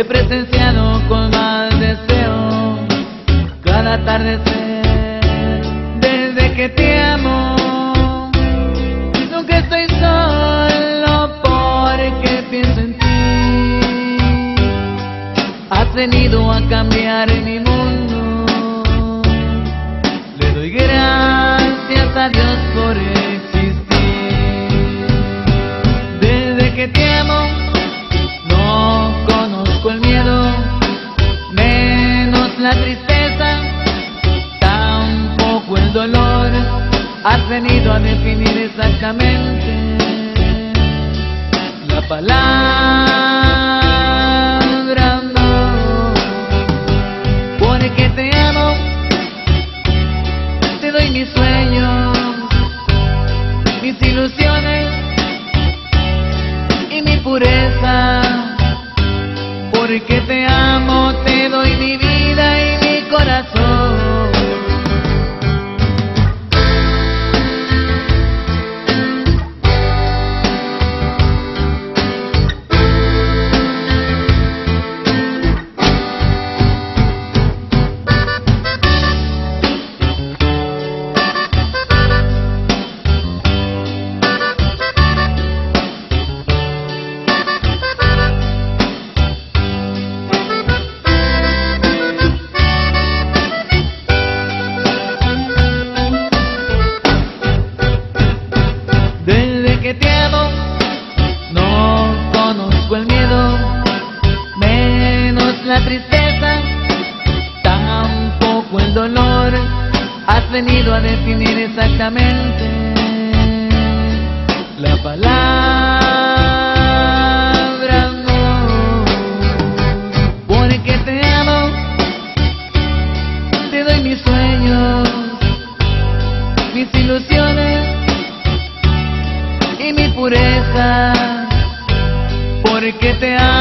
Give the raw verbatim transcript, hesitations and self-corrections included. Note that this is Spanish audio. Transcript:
he presenciado con más deseo cada atardecer. Desde que te amo, siento que estoy solo porque pienso en ti. Has venido a cambiar mi mundo. Le doy gracias a Dios por existir. Desde que te amo, no conozco el miedo, menos la tristeza, tampoco el dolor. Has venido a definir exactamente la palabra amor. Porque te amo, te doy mis sueños, mis ilusiones y mi pureza. Porque te amo, te doy mi vida y mi corazón. Desde que te amo, no conozco el miedo, menos la tristeza, tampoco el dolor. Has venido a definir exactamente la palabra amor. Porque te amo, te doy mis sueños, mis ilusiones y mi pureza. Porque te amo.